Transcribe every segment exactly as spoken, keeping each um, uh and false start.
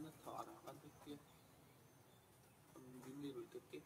nó thọ là ăn cái kia đi rồi từ kia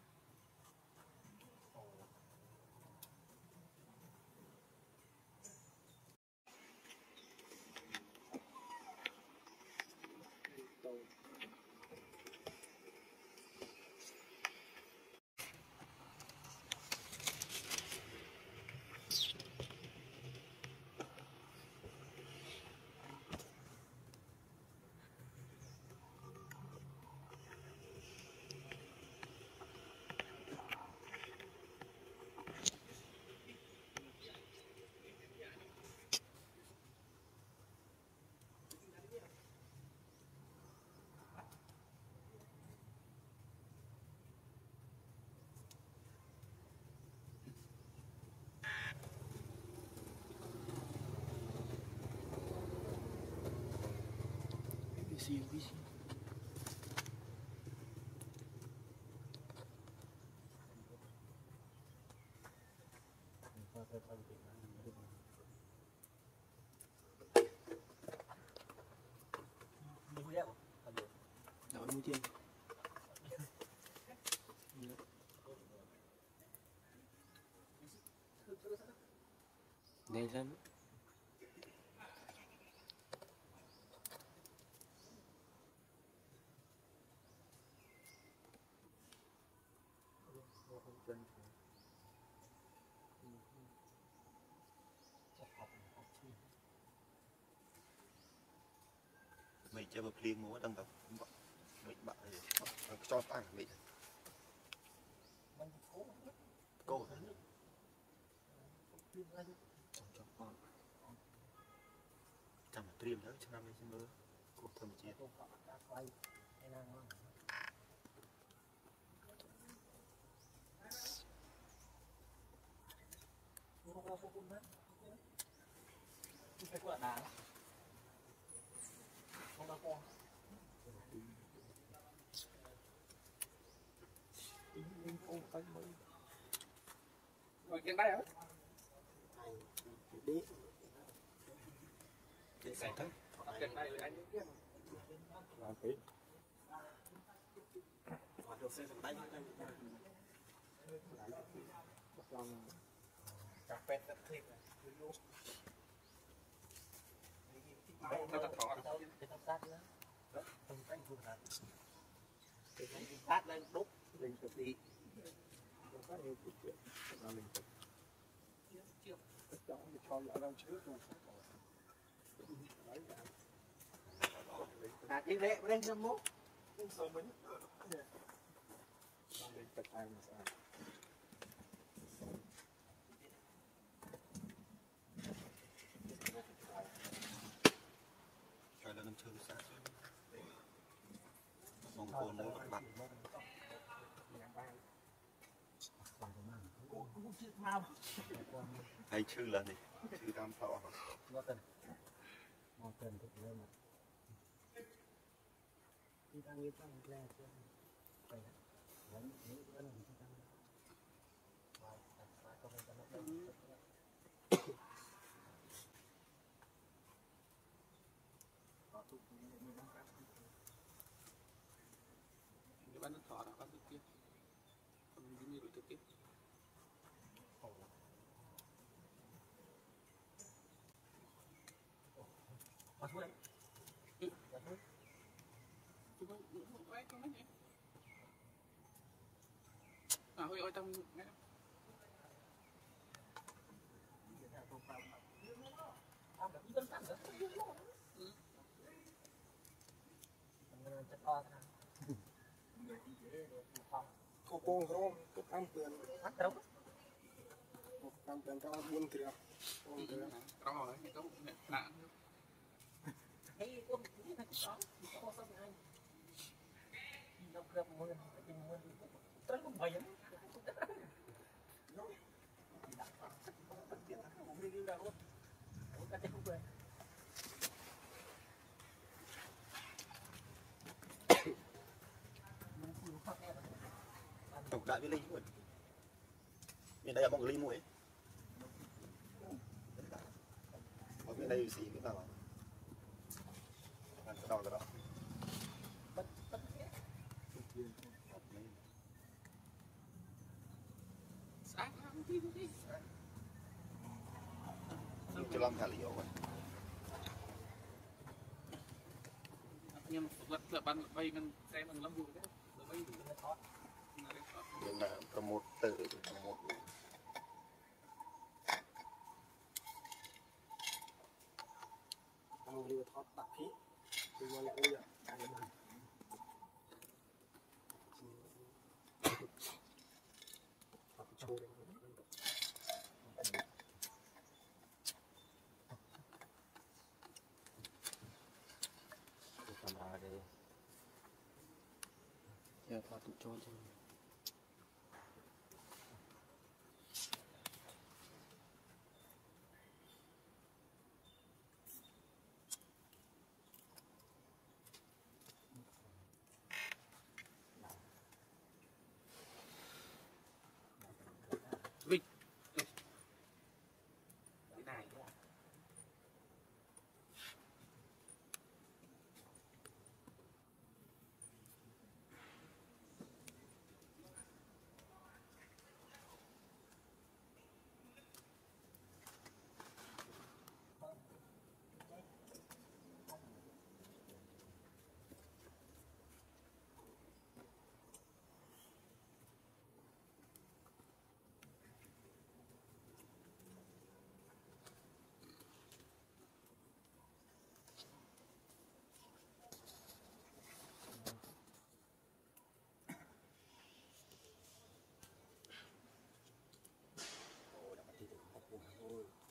busy busy đợi mua tiền đây lắm mày chơi một liên múa đang tập mày bạn cho tăng mày cô chẳng mà triềm đó cho năm nay xin mơ cô thầm chia rồi trên đây hả? Đi. Để xài tới. Trên đây anh. Làm kỹ. Hoạt động xe tay tay. Cà phê rất thiệt. Nó tập thọ đâu? Cái tập sát nữa. Không tay vừa hạt. Cái sát lên đúc lên cực đi. Có nhiều chuyện là mình chưa tất cả mình cho lại đâu chứ không à cái rễ bên năm mốt số mình mình tập ai mà sao rồi là năm chơi sao mong cô nó bắt bắt hay chữ là gì chữ tam thọ ngô tình ngô tình thì lên mà đi đang như tăng ra chứ phải vẫn những cái này chúng ta phải phải có cái nó đấy cái bán nó thọ là bán từ kia còn đi rồi từ kia Hãy subscribe cho kênh Ghiền Mì Gõ để không bỏ lỡ những video hấp dẫn. Cô cô không, cô cam tiền Hát đâu? cô cam tiền cao buôn tiền buôn tiền Cao rồi, cái nè, nè. Hey, cô biết là có, có sao vậy? Đâu gặp mưa, cái mưa rất là bầy lắm. tổng đại với ly luôn bên đây là bóng ly muối ở bên đây xì cái nào ăn cái đó cái đó cho lắm thả liều vậy nhưng vật là ban bay mình xem mình lắm vui đấy bay nó thoát nhưng mà promote tự promote Ang liwat hot tapi di wala uya ada man. Aku coba. camera đây giờ thoát cho cho Vinh cái này Oh, dapat itu.